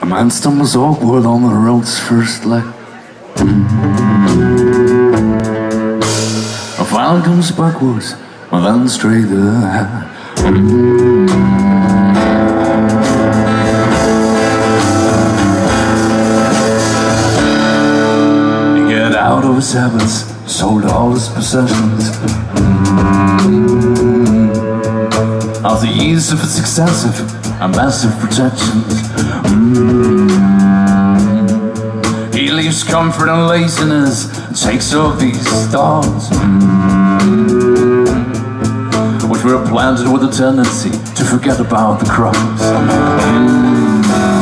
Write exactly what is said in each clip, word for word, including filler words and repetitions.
A man stumbles awkward on the road's first leg. A file comes backwards, and then straight ahead. He get out of his habits, sold all his possessions. Of the years of its excessive and massive protections. Mm. He leaves comfort and laziness and takes up these thoughts, mm. which were planted with a tendency to forget about the cross. Mm.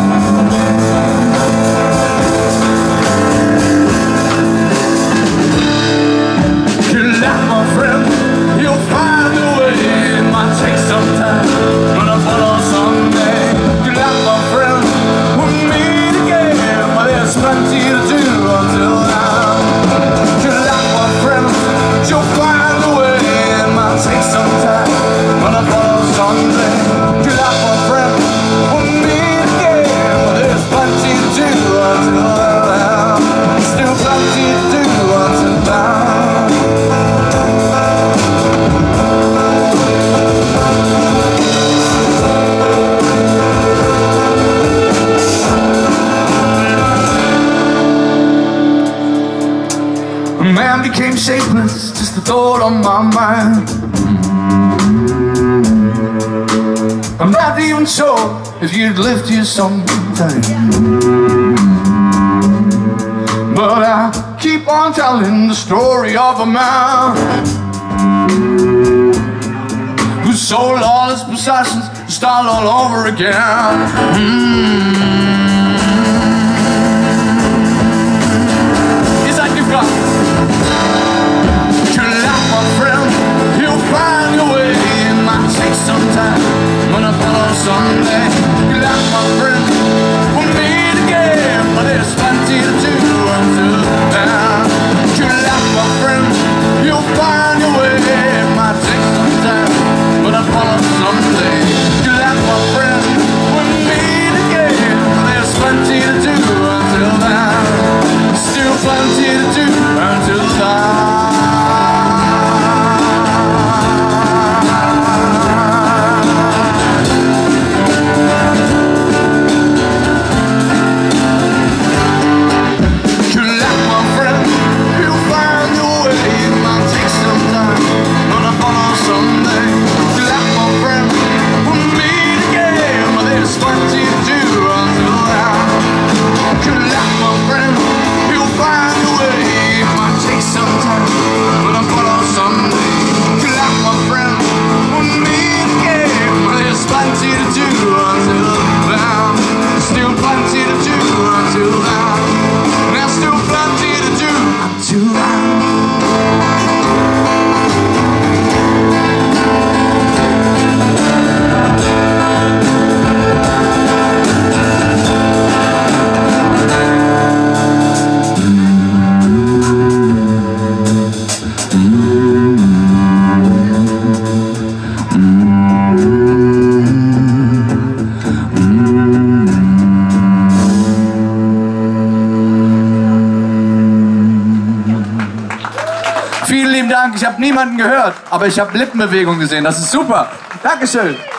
Man became shapeless, just a thought on my mind. I'm not even sure if you'd lived here sometime, but I keep on telling the story of a man who sold all his possessions to start all over again. mm. It's like you've got someday. You like my friend, we'll meet again, but there's plenty to do until then. You like my friend, you'll find your way. It might take some time, but I'll follow someday. You like my friend, we'll meet again, but there's plenty to do until then. Still plenty to do until then. Vielen lieben Dank. Ich habe niemanden gehört, aber ich habe Lippenbewegung gesehen. Das ist super. Dankeschön.